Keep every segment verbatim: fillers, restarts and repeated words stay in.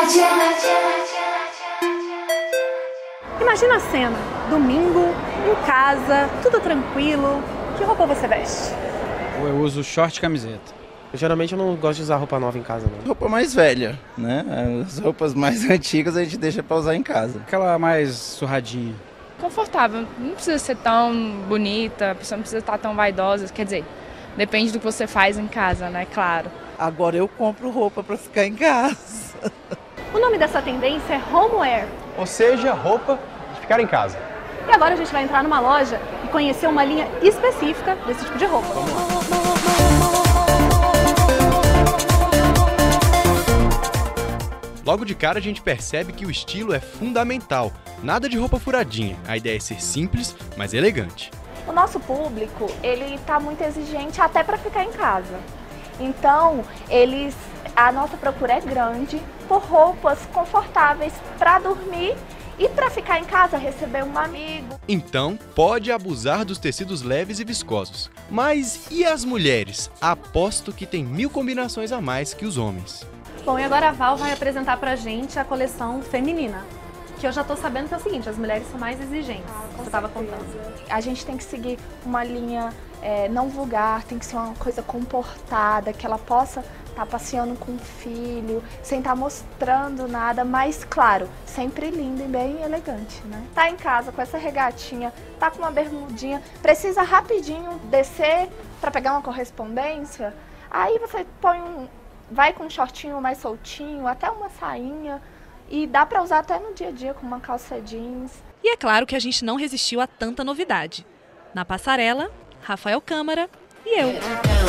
Imagina a cena, domingo, em casa, tudo tranquilo. Que roupa você veste? Eu uso short e camiseta. Eu, geralmente eu não gosto de usar roupa nova em casa, não. Roupa mais velha, né? As roupas mais antigas a gente deixa pra usar em casa. Aquela mais surradinha. Confortável, não precisa ser tão bonita, a pessoa não precisa estar tão vaidosa, quer dizer, depende do que você faz em casa, né, claro. Agora eu compro roupa pra ficar em casa. O nome dessa tendência é homeware. Ou seja, roupa de ficar em casa. E agora a gente vai entrar numa loja e conhecer uma linha específica desse tipo de roupa. Logo de cara a gente percebe que o estilo é fundamental. Nada de roupa furadinha. A ideia é ser simples, mas elegante. O nosso público, ele está muito exigente até para ficar em casa. Então, eles, a nossa procura é grande por roupas confortáveis para dormir e para ficar em casa, receber um amigo. Então, pode abusar dos tecidos leves e viscosos. Mas e as mulheres? Aposto que tem mil combinações a mais que os homens. Bom, e agora a Val vai apresentar pra gente a coleção feminina. Que eu já tô sabendo que é o seguinte, as mulheres são mais exigentes, ah, você estava contando. A gente tem que seguir uma linha é, não vulgar, tem que ser uma coisa comportada, que ela possa estar passeando com o filho, sem estar mostrando nada, mas claro, sempre linda e bem elegante, né? Tá em casa com essa regatinha, tá com uma bermudinha, precisa rapidinho descer para pegar uma correspondência, aí você põe um, vai com um shortinho mais soltinho, até uma sainha, e dá para usar até no dia a dia com uma calça jeans. E é claro que a gente não resistiu a tanta novidade. Na passarela, Rafael Câmara e eu.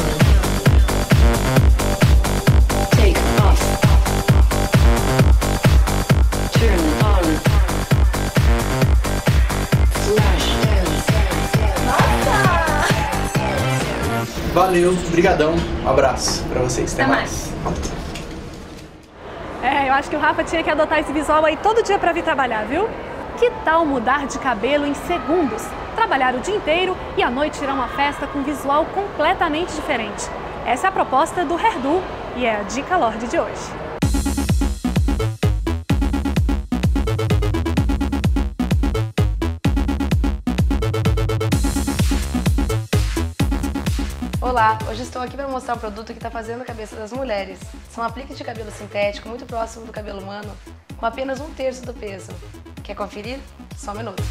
Valeu, brigadão, um abraço pra vocês, até, até mais. mais. É, eu acho que o Rafa tinha que adotar esse visual aí todo dia pra vir trabalhar, viu? Que tal mudar de cabelo em segundos? Trabalhar o dia inteiro e à noite tirar uma festa com um visual completamente diferente. Essa é a proposta do Hairdo e é a Dica Lorde de hoje. Olá, hoje estou aqui para mostrar um produto que está fazendo a cabeça das mulheres. São apliques de cabelo sintético muito próximo do cabelo humano, com apenas um terço do peso. Quer conferir? Só um minuto.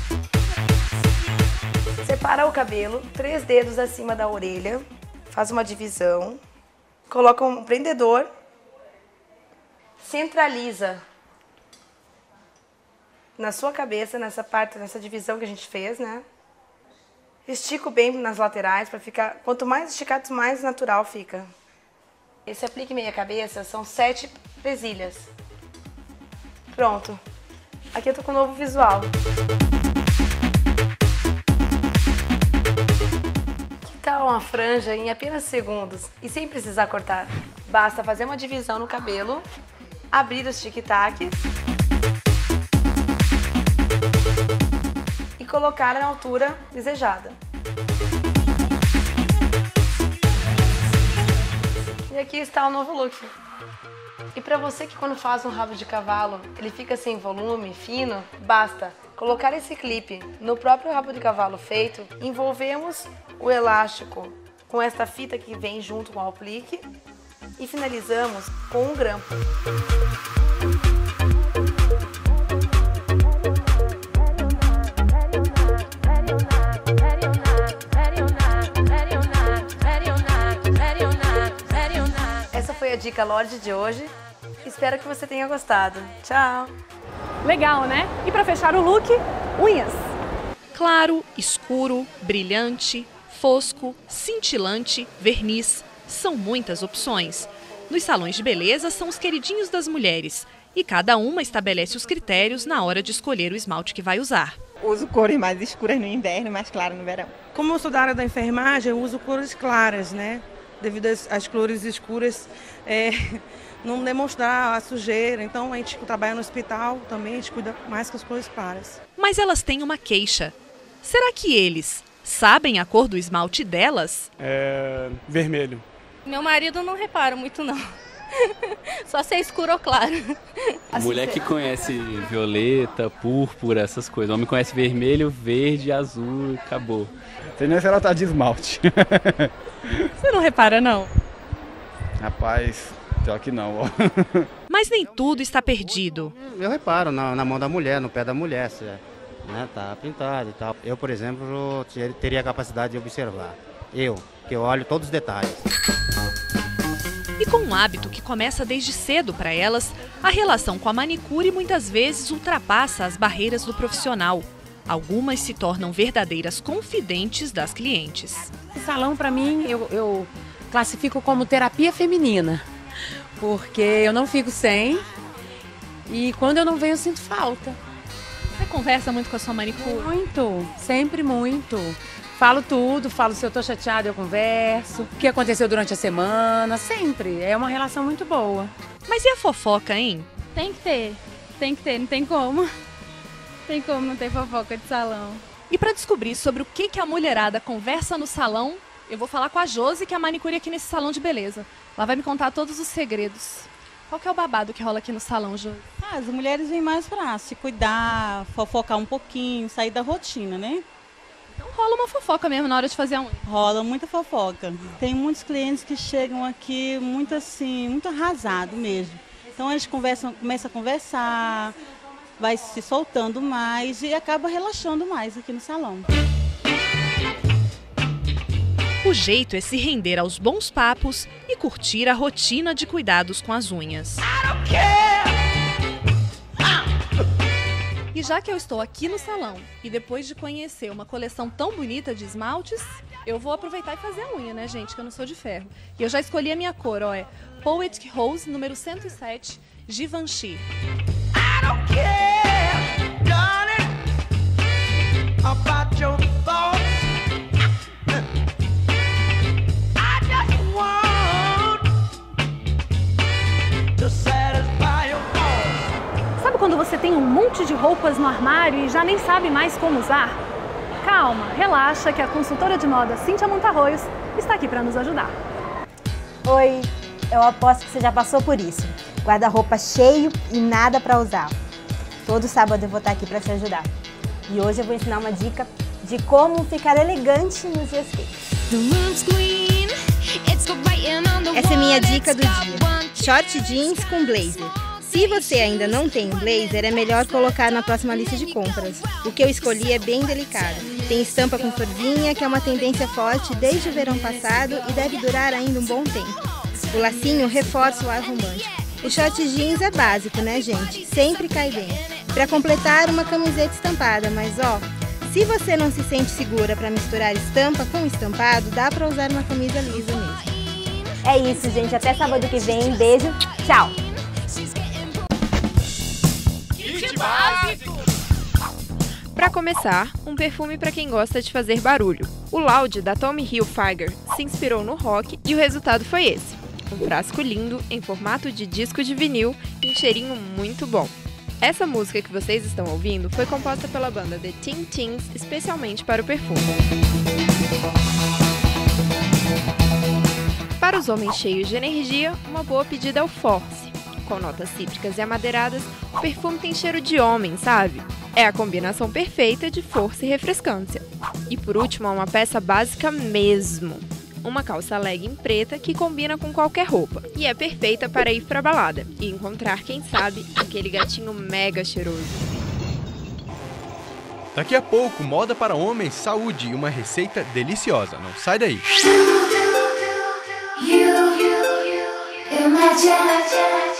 Separa o cabelo, três dedos acima da orelha, faz uma divisão, coloca um prendedor, centraliza na sua cabeça, nessa parte, nessa divisão que a gente fez, né? Estico bem nas laterais para ficar, quanto mais esticado, mais natural fica. Esse aplique meia cabeça são sete presilhas. Pronto. Aqui eu tô com um novo visual. Que tal uma franja em apenas segundos e sem precisar cortar? Basta fazer uma divisão no cabelo, abrir os tic-tacs e colocar na altura desejada. E aqui está o novo look. E para você que quando faz um rabo de cavalo, ele fica sem volume, fino, basta colocar esse clipe no próprio rabo de cavalo feito, envolvemos o elástico com esta fita que vem junto com o aplique e finalizamos com um grampo. Foi a Dica Lorde de hoje. Espero que você tenha gostado. Tchau! Legal, né? E para fechar o look, unhas. Claro, escuro, brilhante, fosco, cintilante, verniz. São muitas opções. Nos salões de beleza são os queridinhos das mulheres. E cada uma estabelece os critérios na hora de escolher o esmalte que vai usar. Uso cores mais escuras no inverno e mais claras no verão. Como eu sou da área da enfermagem, eu uso cores claras, né? Devido às, às cores escuras, é, não demonstrar a sujeira. Então, a gente trabalha no hospital também, a gente cuida mais com as cores claras. Mas elas têm uma queixa. Será que eles sabem a cor do esmalte delas? É vermelho. Meu marido não repara muito, não. Só ser escuro ou claro. Mulher que conhece violeta, púrpura, essas coisas. Homem conhece vermelho, verde, azul e acabou. Tem nem se ela tá de esmalte. Você não repara, não? Rapaz, pior que não, ó. Mas nem tudo está perdido. Eu reparo na, na mão da mulher, no pé da mulher, se é, né, tá pintado e tal. Eu, por exemplo, teria a capacidade de observar. Eu, que eu olho todos os detalhes. E com um hábito que começa desde cedo para elas, a relação com a manicure muitas vezes ultrapassa as barreiras do profissional. Algumas se tornam verdadeiras confidentes das clientes. O salão, para mim, eu, eu classifico como terapia feminina, porque eu não fico sem e quando eu não venho eu sinto falta. Você conversa muito com a sua manicure? Muito, sempre muito. Falo tudo, falo se eu tô chateada, eu converso. O que aconteceu durante a semana, sempre. É uma relação muito boa. Mas e a fofoca, hein? Tem que ter, tem que ter, não tem como. Tem como não ter fofoca de salão. E para descobrir sobre o que, que a mulherada conversa no salão, eu vou falar com a Josi, que é a manicure aqui nesse salão de beleza. Ela vai me contar todos os segredos. Qual que é o babado que rola aqui no salão, Josi? Ah, as mulheres vêm mais pra se cuidar, fofocar um pouquinho, sair da rotina, né? Então rola uma fofoca mesmo na hora de fazer a unha. Rola muita fofoca. Tem muitos clientes que chegam aqui muito assim, muito arrasado mesmo. Então eles conversam, começam a conversar, vai se soltando mais e acaba relaxando mais aqui no salão. O jeito é se render aos bons papos e curtir a rotina de cuidados com as unhas. E já que eu estou aqui no salão e depois de conhecer uma coleção tão bonita de esmaltes, eu vou aproveitar e fazer a unha, né, gente? Que eu não sou de ferro. E eu já escolhi a minha cor, ó, é Poetic Rose, número cento e sete, Givenchy. I don't care, darling, about your thoughts. I just want to satisfy your thoughts. Sabe quando você tem um monte de roupas no armário e já nem sabe mais como usar? Calma, relaxa que a consultora de moda Cíntia Montarroios está aqui para nos ajudar. Oi, eu aposto que você já passou por isso. Guarda-roupa cheio e nada para usar. Todo sábado eu vou estar aqui para te ajudar. E hoje eu vou ensinar uma dica de como ficar elegante nos dias quentes. Essa é a minha dica do dia. Short jeans com blazer. Se você ainda não tem um blazer, é melhor colocar na próxima lista de compras. O que eu escolhi é bem delicado. Tem estampa com florzinha, que é uma tendência forte desde o verão passado e deve durar ainda um bom tempo. O lacinho reforça o ar romântico. O short jeans é básico, né, gente? Sempre cai bem. Para completar, uma camiseta estampada, mas ó, se você não se sente segura para misturar estampa com estampado, dá para usar uma camisa lisa mesmo. É isso, gente. Até sábado que vem. Beijo. Tchau. Para começar, um perfume para quem gosta de fazer barulho. O Loud da Tommy Hilfiger se inspirou no rock e o resultado foi esse. Um frasco lindo em formato de disco de vinil e um cheirinho muito bom. Essa música que vocês estão ouvindo foi composta pela banda The Teen Teens especialmente para o perfume. Para os homens cheios de energia, uma boa pedida é o Force. Com notas cítricas e amadeiradas, o perfume tem cheiro de homem, sabe? É a combinação perfeita de força e refrescância. E por último, uma peça básica mesmo. Uma calça legging preta que combina com qualquer roupa. E é perfeita para ir pra balada e encontrar, quem sabe, aquele gatinho mega cheiroso. Daqui a pouco, moda para homens, saúde e uma receita deliciosa. Não sai daí. You, you, you,